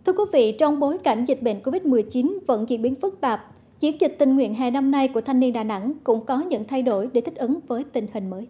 Thưa quý vị, trong bối cảnh dịch bệnh Covid-19 vẫn diễn biến phức tạp, chiến dịch tình nguyện hè năm nay của thanh niên Đà Nẵng cũng có những thay đổi để thích ứng với tình hình mới.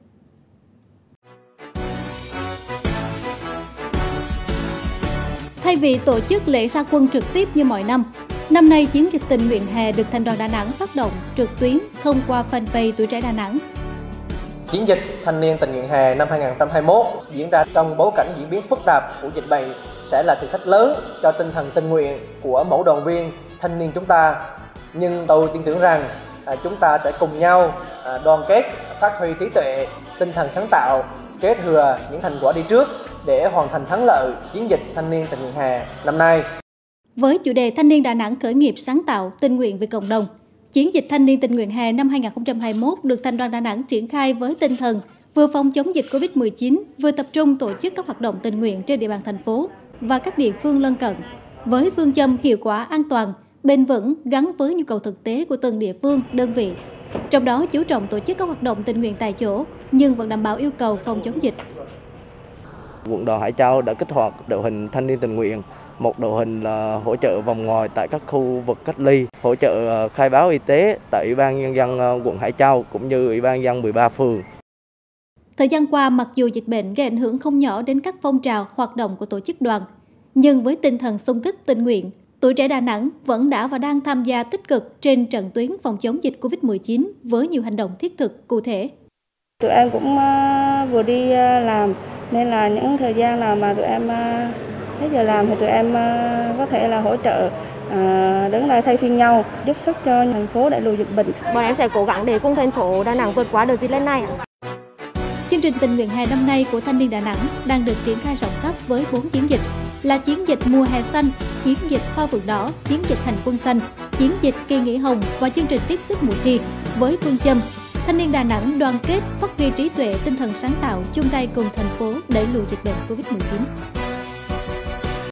Thay vì tổ chức lễ ra quân trực tiếp như mọi năm nay chiến dịch tình nguyện hè được Thành đoàn Đà Nẵng phát động trực tuyến thông qua fanpage Tuổi Trẻ Đà Nẵng. Chiến dịch thanh niên tình nguyện hè năm 2021 diễn ra trong bối cảnh diễn biến phức tạp của dịch bệnh sẽ là thử thách lớn cho tinh thần tình nguyện của mỗi đoàn viên thanh niên chúng ta. Nhưng tôi tin tưởng rằng chúng ta sẽ cùng nhau đoàn kết, phát huy trí tuệ, tinh thần sáng tạo, kế thừa những thành quả đi trước để hoàn thành thắng lợi chiến dịch thanh niên tình nguyện hè năm nay. Với chủ đề Thanh niên Đà Nẵng khởi nghiệp sáng tạo, tình nguyện vì cộng đồng, chiến dịch thanh niên tình nguyện hè năm 2021 được Thành đoàn Đà Nẵng triển khai với tinh thần vừa phòng chống dịch Covid-19, vừa tập trung tổ chức các hoạt động tình nguyện trên địa bàn thành phố và các địa phương lân cận, với phương châm hiệu quả, an toàn, bền vững gắn với nhu cầu thực tế của từng địa phương, đơn vị. Trong đó chú trọng tổ chức các hoạt động tình nguyện tại chỗ nhưng vẫn đảm bảo yêu cầu phòng chống dịch. Quận đoàn Hải Châu đã kích hoạt đội hình thanh niên tình nguyện, một đội hình là hỗ trợ vòng ngoài tại các khu vực cách ly, hỗ trợ khai báo y tế tại Ủy ban Nhân dân quận Hải Châu cũng như Ủy ban Nhân dân 13 phường. Thời gian qua, mặc dù dịch bệnh gây ảnh hưởng không nhỏ đến các phong trào hoạt động của tổ chức đoàn, nhưng với tinh thần xung kích tình nguyện, Tuổi Trẻ Đà Nẵng vẫn đã và đang tham gia tích cực trên trận tuyến phòng chống dịch Covid-19 với nhiều hành động thiết thực cụ thể. Tụi em cũng vừa đi làm nên là những thời gian nào mà tụi em hết giờ làm thì tụi em có thể là hỗ trợ đứng lại thay phiên nhau, giúp sức cho thành phố đẩy lùi dịch bệnh. Bọn em sẽ cố gắng để cùng thành phố Đà Nẵng vượt qua đợt dịch lần này. Chương trình tình nguyện hè năm nay của thanh niên Đà Nẵng đang được triển khai rộng khắp với 4 chiến dịch là chiến dịch mùa hè xanh, chiến dịch hoa vườn đỏ, chiến dịch hành quân xanh, chiến dịch kỳ nghỉ hồng và chương trình tiếp sức mùa thi với phương châm thanh niên Đà Nẵng đoàn kết, phát huy trí tuệ, tinh thần sáng tạo, chung tay cùng thành phố đẩy lùi dịch bệnh Covid-19.